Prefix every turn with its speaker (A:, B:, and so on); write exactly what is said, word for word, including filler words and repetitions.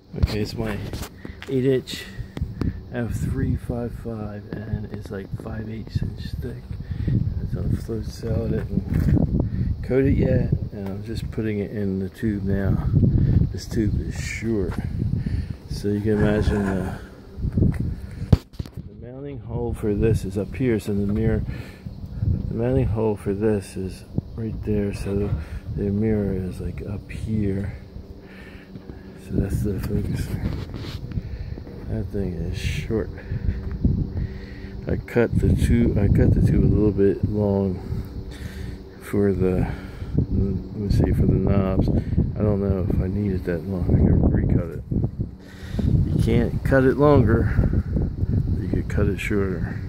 A: Okay, it's my eight inch f three point fifty-five and it's like five eighths inch thick. It's on a float cell. I didn't coat it yet, and I'm just putting it in the tube now. This tube is short, so you can imagine the, the mounting hole for this is up here, so the mirror, the mounting hole for this is right there, so the mirror is like up here. So that's the focuser. That thing is short. I cut the tube. I cut the tube a little bit long for the. Let me see, for the knobs. I don't know if I need it that long. I can recut it. You can't cut it longer, but you could cut it shorter.